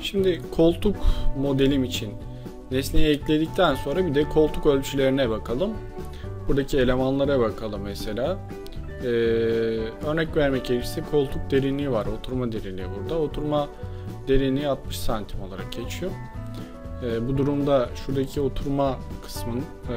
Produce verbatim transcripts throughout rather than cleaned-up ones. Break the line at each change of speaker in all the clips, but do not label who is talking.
Şimdi koltuk modelim için nesneyi ekledikten sonra bir de koltuk ölçülerine bakalım. Buradaki elemanlara bakalım mesela. Ee, örnek vermek gerekirse koltuk derinliği var. Oturma derinliği burada. Oturma derinliği altmış santim olarak geçiyor. Ee, bu durumda şuradaki oturma kısmın e,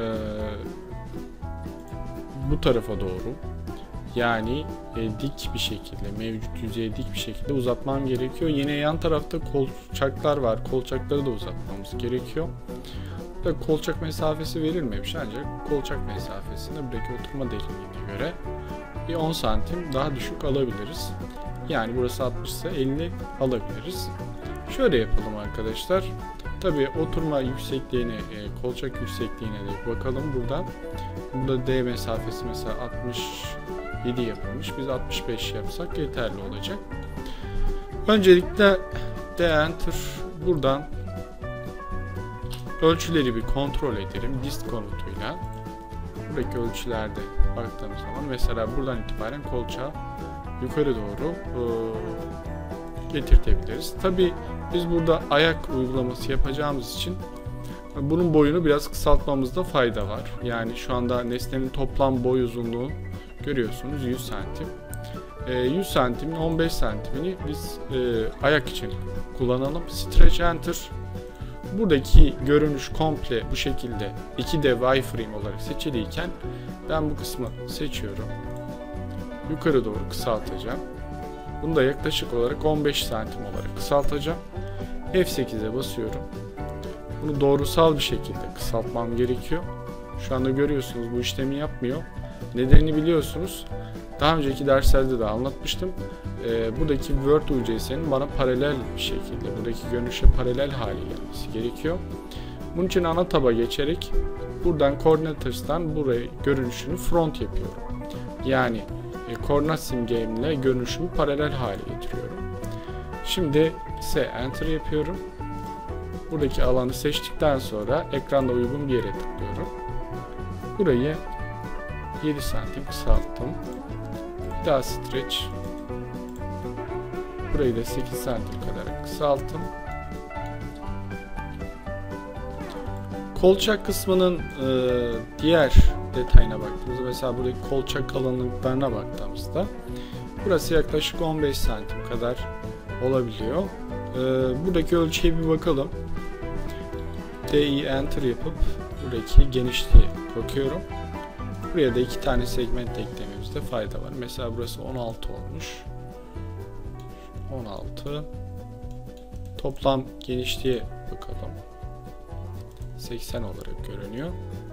bu tarafa doğru, yani e, dik bir şekilde, mevcut yüzeye dik bir şekilde uzatmam gerekiyor. Yine yan tarafta kolçaklar var. Kolçakları da uzatmamız gerekiyor. Burada kolçak mesafesi verilmemiş, ancak kolçak mesafesinde buradaki oturma derinliğine göre bir on santim daha düşük alabiliriz. Yani burası altmış ise elli alabiliriz. Şöyle yapalım arkadaşlar. Tabi oturma yüksekliğine, e, kolçak yüksekliğine de bakalım buradan. Burada D mesafesi mesela altmış yedi yapılmış. Biz altmış beş yapsak yeterli olacak. Öncelikle D Enter, buradan ölçüleri bir kontrol edelim dist komutuyla. Buradaki ölçülerde baktığımız zaman mesela buradan itibaren kolçağı yukarı doğru e, getirtebiliriz. Tabi biz burada ayak uygulaması yapacağımız için bunun boyunu biraz kısaltmamızda fayda var. Yani şu anda nesnenin toplam boy uzunluğu görüyorsunuz yüz santim. E, yüz santimin on beş santimini biz e, ayak için kullanalım. Stretch Enter. Buradaki görünüş komple bu şekilde iki D wireframe olarak seçiliyken ben bu kısmı seçiyorum. Yukarı doğru kısaltacağım. Bunu da yaklaşık olarak on beş santim olarak kısaltacağım. F sekize basıyorum. Bunu doğrusal bir şekilde kısaltmam gerekiyor. Şu anda görüyorsunuz bu işlemi yapmıyor. Nedenini biliyorsunuz. Daha önceki derslerde de anlatmıştım. Ee, buradaki Word U C S'nin bana paralel bir şekilde, buradaki görünüşe paralel hale gelmesi gerekiyor. Bunun için ana taba geçerek buradan Coordinates'tan buraya görünüşünü front yapıyorum. Yani e, koordinat simgemle görünüşümü paralel hale getiriyorum. Şimdi S Enter yapıyorum. Buradaki alanı seçtikten sonra ekranda uygun bir yere tıklıyorum. Burayı yedi santim kısalttım. Bir daha stretch. Burayı da sekiz santim kadar kısalttım. Kolçak kısmının e, diğer detayına baktığımızda, mesela buradaki kolçak kalınlıklarına baktığımızda burası yaklaşık on beş santim kadar olabiliyor. E, buradaki ölçüye bir bakalım. D I Enter yapıp buradaki genişliğe bakıyorum. Buraya da iki tane segment eklememizde fayda var. Mesela burası on altı olmuş. on altı. Toplam genişliğe bakalım. seksen olarak görünüyor.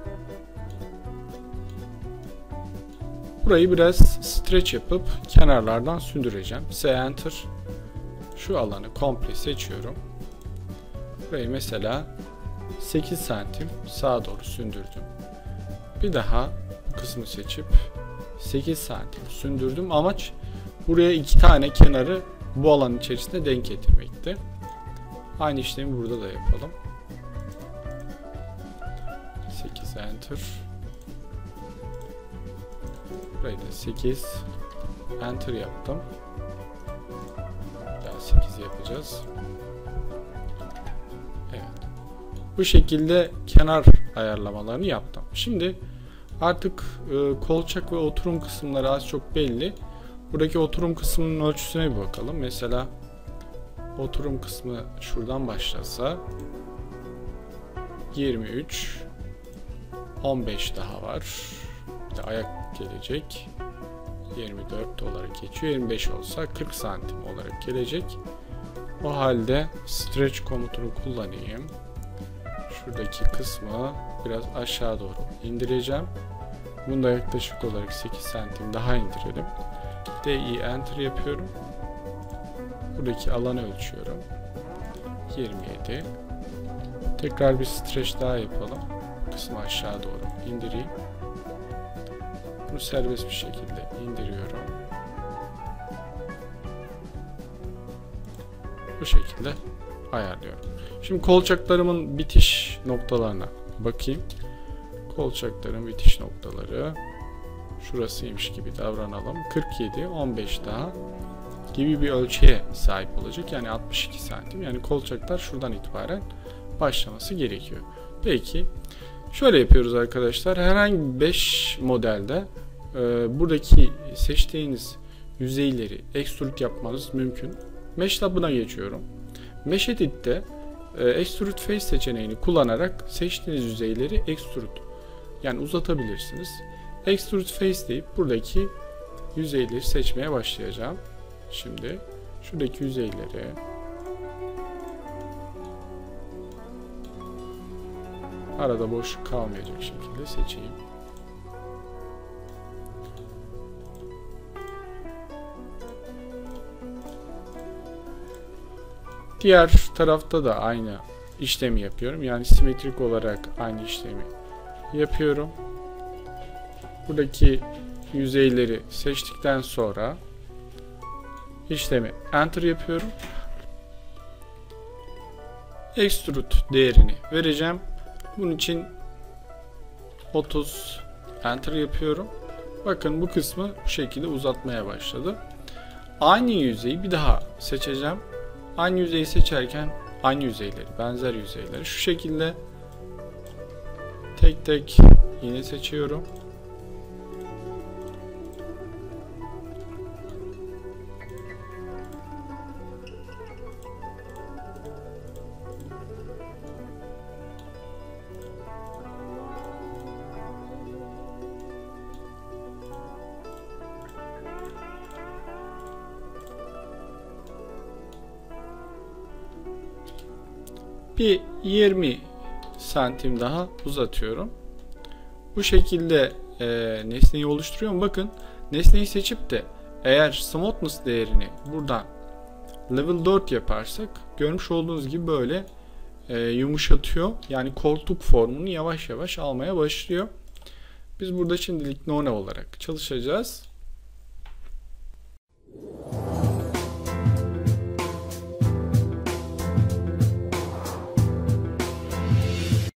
Burayı biraz stretch yapıp kenarlardan sündüreceğim. S Enter. Şu alanı komple seçiyorum. Burayı mesela sekiz santim sağa doğru sündürdüm. Bir daha bu kısmı seçip sekiz santim sündürdüm. Amaç buraya iki tane kenarı bu alanın içerisinde denk getirmekti. Aynı işlemi burada da yapalım. sekiz Enter. Burayı da sekiz Enter yaptım. Daha sekiz yapacağız. Evet. Bu şekilde kenar ayarlamalarını yaptım. Şimdi artık e, kolçak ve oturum kısımları az çok belli. Buradaki oturum kısmının ölçüsüne bir bakalım. Mesela oturum kısmı şuradan başlasa yirmi üç, on beş daha var. Bir de ayak gelecek. yirmi dört olarak geçiyor. yirmi beş olsa kırk santim olarak gelecek. O halde stretch komutunu kullanayım. Şuradaki kısmı biraz aşağı doğru indireceğim. Bunu da yaklaşık olarak sekiz santim daha indirelim. D I Enter yapıyorum. Buradaki alanı ölçüyorum. yirmi yedi. Tekrar bir stretch daha yapalım. Kısmı aşağı doğru indireyim. Bunu serbest bir şekilde indiriyorum. Bu şekilde ayarlıyorum. Şimdi kolçaklarımın bitiş noktalarına bakayım. Kolçakların bitiş noktaları şurasıymış gibi davranalım. kırk yedi, on beş daha gibi bir ölçüye sahip olacak. Yani altmış iki santim. Yani kolçaklar şuradan itibaren başlaması gerekiyor. Peki şöyle yapıyoruz arkadaşlar. Herhangi beş modelde e, buradaki seçtiğiniz yüzeyleri extrude yapmanız mümkün. Mesh Lab'ına geçiyorum. Mesh Edit'te e, Extrude Face seçeneğini kullanarak seçtiğiniz yüzeyleri extrude yani uzatabilirsiniz. Extrude Face deyip buradaki yüzeyleri seçmeye başlayacağım. Şimdi şuradaki yüzeyleri arada boşluk kalmayacak şekilde seçeyim. Diğer tarafta da aynı işlemi yapıyorum. Yani simetrik olarak aynı işlemi yapıyorum. Buradaki yüzeyleri seçtikten sonra işlemi Enter yapıyorum. Extrude değerini vereceğim. Bunun için otuz Enter yapıyorum. Bakın bu kısmı bu şekilde uzatmaya başladı. Aynı yüzeyi bir daha seçeceğim. Aynı yüzeyi seçerken aynı yüzeyleri, benzer yüzeyleri şu şekilde tek tek yine seçiyorum. Bir yirmi santim daha uzatıyorum. Bu şekilde e, nesneyi oluşturuyorum. Bakın nesneyi seçip de eğer smoothness değerini buradan level dört yaparsak görmüş olduğunuz gibi böyle e, yumuşatıyor. Yani koltuk formunu yavaş yavaş almaya başlıyor. Biz burada şimdilik none olarak çalışacağız.